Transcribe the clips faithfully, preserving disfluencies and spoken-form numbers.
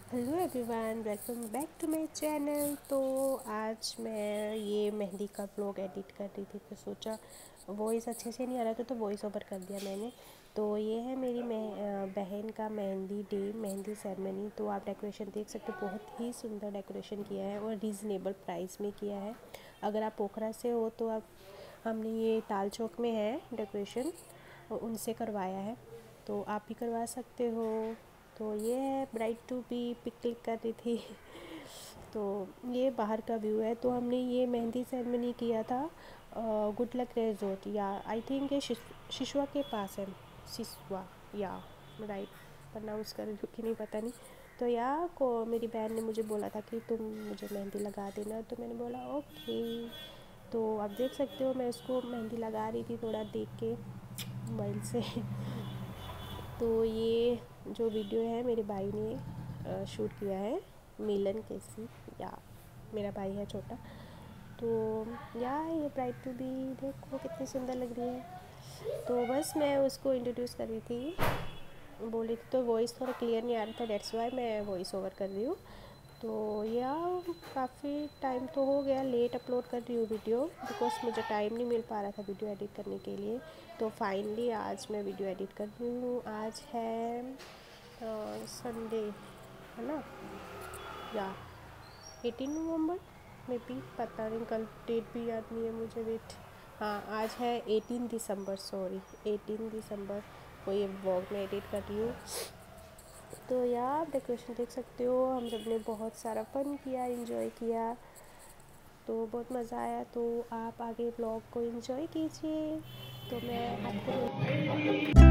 Hello everyone, welcome back to my channel. तो आज मैं ये मेहंदी का ब्लॉग एडिट कर रही थी, तो सोचा वॉइस अच्छे से नहीं आ रहा था तो वॉइस ओवर कर दिया मैंने। तो ये है मेरी मह, बहन का मेहंदी डे, मेहंदी सेरेमनी। तो आप डेकोरेशन देख सकते हो, बहुत ही सुंदर डेकोरेशन किया है और रीज़नेबल प्राइस में किया है। अगर आप पोखरा से हो तो आप हमने ये ताल चौक में है डेकोरेशन, उनसे करवाया है, तो आप भी करवा सकते हो। तो ये है bride to be pic click कर रही थी। तो ये बाहर का व्यू है। तो हमने ये मेहंदी सेरेमनी किया था गुड लक रिजॉर्ट, या आई थिंक ये शिशुआ के पास है, सिसवा या राइट प्रोनाउंस कर रही हूँ कि नहीं पता नहीं। तो या को मेरी बहन ने मुझे बोला था कि तुम मुझे मेहंदी लगा देना, तो मैंने बोला ओके। तो आप देख सकते हो मैं उसको मेहंदी लगा रही थी थोड़ा देख के मोबाइल से। तो ये जो वीडियो है मेरे भाई ने शूट किया है, मिलन केसी, या मेरा भाई है छोटा। तो या ये ब्राइड टू बी देखो कितनी सुंदर लग रही है। तो बस मैं उसको इंट्रोड्यूस कर रही थी, बोल रही थी, तो वॉइस थोड़ा क्लियर नहीं आ रहा था, डेट्स वाई मैं वॉइस ओवर कर रही हूँ। तो या काफ़ी टाइम तो हो गया, लेट अपलोड कर रही हूँ वीडियो, बिकॉज मुझे टाइम नहीं मिल पा रहा था वीडियो एडिट करने के लिए। तो फाइनली आज मैं वीडियो एडिट कर रही हूँ। आज है संडे, है ना, या एटीन नवंबर में भी, पता नहीं, कल डेट भी याद नहीं है मुझे, वेट, हाँ आज है एटीन दिसंबर, सॉरी एटीन दिसंबर को ये व्लॉग में एडिट कर रही हूँ। तो यार आप डेकोरेशन देख सकते हो, हम सब ने बहुत सारा फन किया, एंजॉय किया, तो बहुत मज़ा आया। तो आप आगे ब्लॉग को एंजॉय कीजिए। तो मैं आपको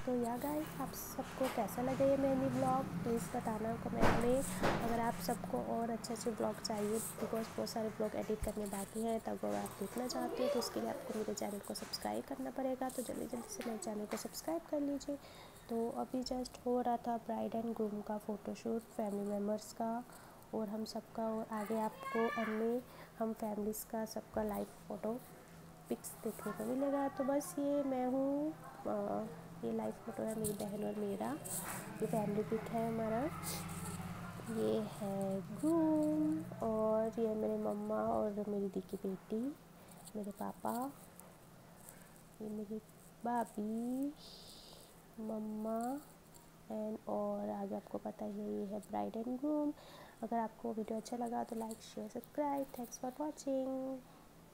तो या गाइस, आप सबको कैसा लगा ये मेहंदी ब्लॉग प्लीज़ बताना कमेंट में। अगर आप सबको और अच्छे अच्छे ब्लॉग चाहिए, बिकॉज बहुत सारे ब्लॉग एडिट करने बाकी हैं, तब अगर आप देखना चाहते हो तो उसके लिए आपको मेरे चैनल को सब्सक्राइब करना पड़ेगा। तो जल्दी जल्दी से मेरे चैनल को सब्सक्राइब कर लीजिए। तो अभी जस्ट हो रहा था ब्राइड एंड ग्रूम का फ़ोटोशूट, फैमिली मेम्बर्स का और हम सबका, और आगे आपको एंड में हम फैमिलीज़ का सबका लाइव फ़ोटो पिक्स देखने को मिलेगा। तो बस ये मैं हूँ, ये लाइव फ़ोटो है मेरी बहन और मेरा, ये फैमिली पिक है हमारा। ये है ग्रूम और ये मेरे मम्मा और मेरी दी की बेटी, मेरे पापा, ये मेरी भाभी, मम्मा एंड, और आगे आपको पता ही है ये है ब्राइड एंड ग्रूम। अगर आपको वीडियो अच्छा लगा तो like share subscribe. Thanks for watching.